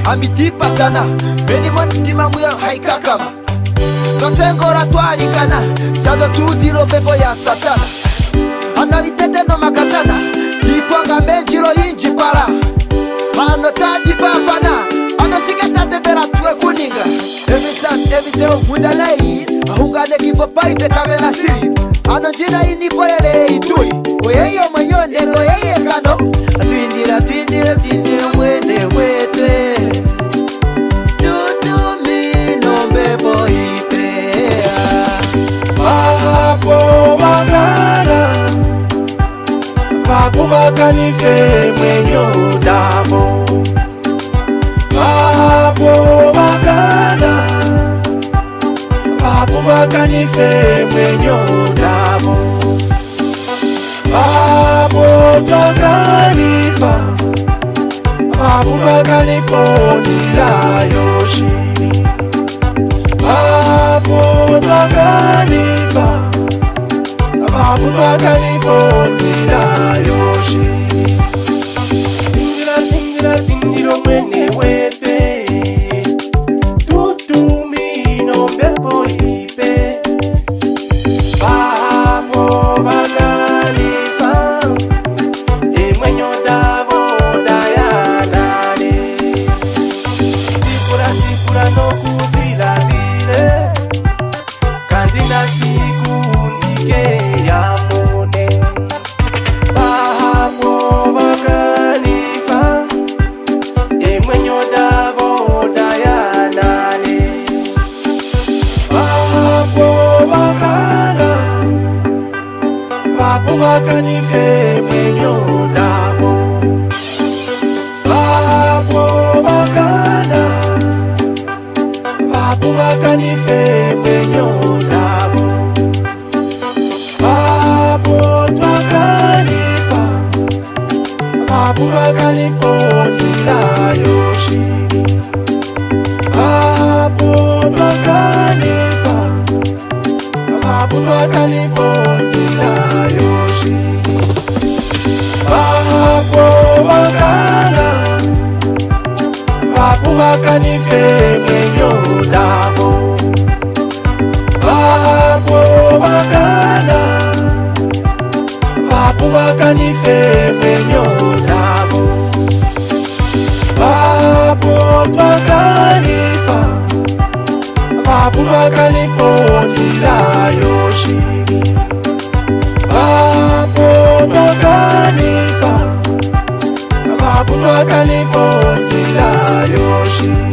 amitipatana beni mwantima muya haikakama Totengora twalikana Shazo tudiro bebo ya satana Anavitete no makatana Ipwanga menjiro inji para Ano tadi pavana Ano sikata debera tuwe kuninga Evite umudalei Ahungane kipo paife kamena siri Ano jina inipolele itui Oyeyo manyonde goyeye kano Tuindira mwende wete Tutumi no bebo ipea Vahapu Ovakana Vahapu vakanife mwenyo damo Vahapu Ovakana Vahapu vakanife mwenyo damo Vahapu twakanifa Vahapu vakanifo ndila yoshiri Vahapu twakanifa Vahapu vakanifo ndila yoshiri Tindira mwene wete Tutumi no mbepo ipe Vahapu vakanifa Emwenyo davo dayanane Tipura no kudila vile Kandina siku ndike ya mone Vahapu vakanifa Emwenyo davo dayanane Vahapu vakana Vahapu vakanife mwenyo davo Vahapu vakana Vahapu vakanife mwenyo davo Vahapu twakanifa Vahapu vakanifo ndila yoshiri Vahapu twakanifa Vahapu vakanifo ndila yoshiri Vahapu Ovakana Vahapu vakanife mwenyo davo Vahapu Ovakana Vahapu vakanife mwenyo davo Vahapu twakanifa Vahapu vakanifo ndila yoshiri Vahapu twakanifa Vahapu vakanifo ndila yoshiri